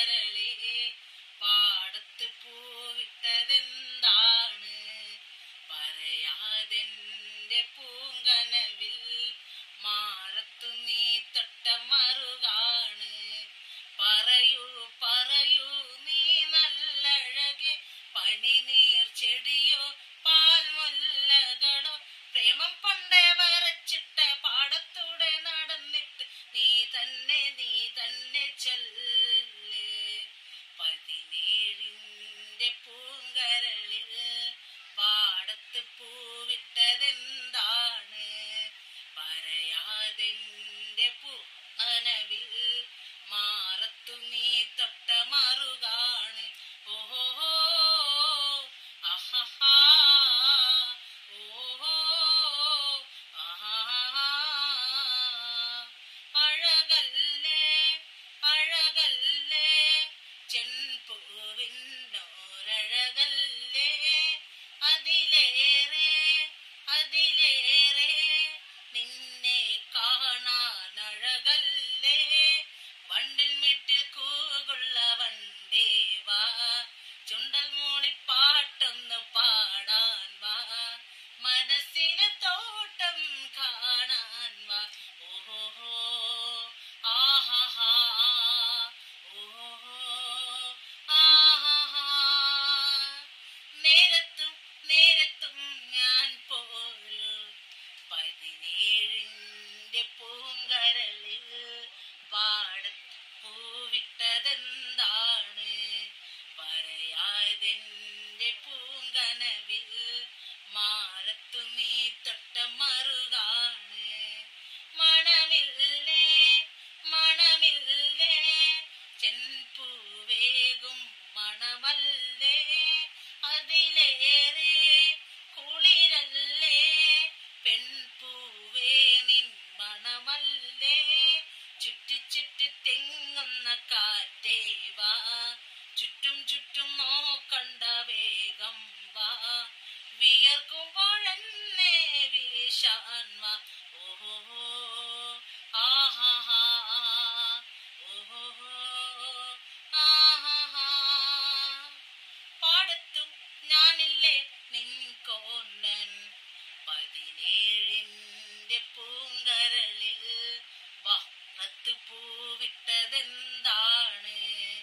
പൂങ്കരളെ പാടത്ത് പൂവിട്ടതെന്താണ്? പറയാതെന്റെ പൂങ്കനവിൽ മാറത്തു നീ തൊട്ട മറുകാണ്. പറയൂ പറയൂ നീ നല്ലഴകെ, പനിനീർ ചെടിയോ പാൽമുല്ലകളോ, പ്രേമം പണ്ടേ വരച്ചിട്ട പാടത്തൂടെ നടന്നിട്ട് നീ തന്നെ ചൊല്ല്. 17ന്റെ പൂങ്കരളിൽ പാടത്ത് പൂവിട്ടതെന്താണ്? പറയാതെന്റെ പൂനവിൽ മാറത്തു നീ തൊട്ട മറുകാണ്. ഓഹോ ആഹാ ഓഹോ ആഹാ. അഴകല്ലേ അഴകല്ലേ ചെൺപൂവിനോരഴകല്ലേ, അതിലേറെ അതിലേറെ നിന്നെ കാണാൻ അഴകല്ലേ. വണ്ടിൽ വീട്ടിൽ കൂകുള്ള വണ്ടേവാ, ചുണ്ടൽ മൂളിപ്പാട്ടൊന്ന് പാടാൻ വാ, മനസ്സിലെ തോട്ടം കാണാൻ വാ. ഓഹോ ആഹാ ഓഹോ ആഹാ. നേരത്തും നേരത്തും ഞാൻ പോരും 17ന്റെ പൂങ്കരളിൽ പാടത്ത് പൂവിട്ടതെന്താണ്? പറയാതെന്റെ പൂങ്കനവിൽ മാറത്തു നീ തൊട്ട മറുകാണ്. മണമില്ലേ മണമില്ലേ ചെൻപൂവേകും മണമല്ലേ, അതിലേറെ കുളിരല്ലേ പെൺപൂവേ നിൻ മണമല്ലേ. ചുറ്റി ചുറ്റി തെങ്ങുന്ന കാറ്റേ വാ, ചുറ്റും ചുറ്റും നോക്കണ്ട വേഗം വാ, വിയർക്കുമ്പോഴെന്നെ വീശാൻ വാ. ഓഹോ ആഹാ ഓഹോ ആഹാ. പാടത്തും ഞാനില്ലേ നിൻ കോണ്ടൻ, 17ന്റെ പൂങ്കരളിൽ പാടത്ത് പൂവിട്ടതെന്താണ്?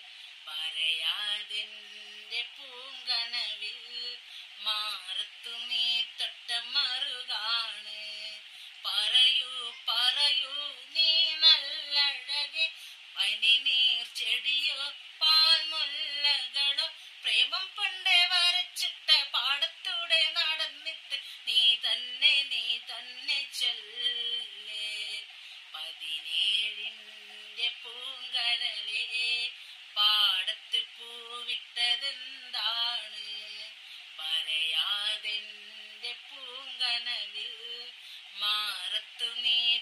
പറയാതെന്റെ പൂങ്കനവിൽ മാറത്തു നീ തൊട്ട മറുകാണ്. പറയൂ പറയൂ നീ നല്ലഴകെ, പനിനീർ ചെടിയോ പാൽമുല്ലകളോ, പ്രേമം പണ്ടേ വരച്ചിട്ട പാടത്തൂടെ നടന്നിട്ട് നീ തന്നെ ചൊല്ല്. 17ന്റെ പൂങ്കരളെ പാടത്ത് പൂവിട്ടതെന്താണ്? പറയാതെന്റെ പൂങ്കനവിൽ മാറത്തു നീ